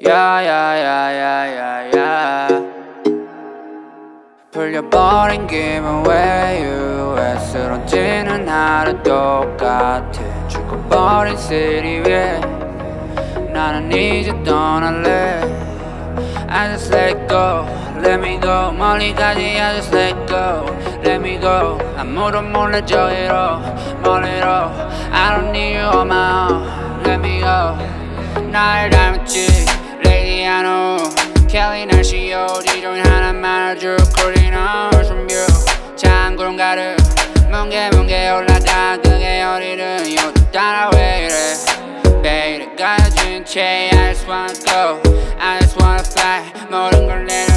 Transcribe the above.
야야야야야야 풀려버린 기분 왜 유에 쓰러지는 하루 똑같아 죽어버린 시리 위에 나는 이제 떠날래 I just let go, let me go 멀리까지 I just let go, let me go 아무도 몰래 저기로 멀리로 I don't need you on my own, let me go 날 닮았지 Lady I know 켈리 날씨 어디 중 하나만 알줄 쿨리는 ocean view 찬 구름 가득 뭉게뭉게 올라가 그게 어디든 요즘 따라 왜 이래 Baby 가진 채 I just wanna go I just wanna fly 모든 걸 내려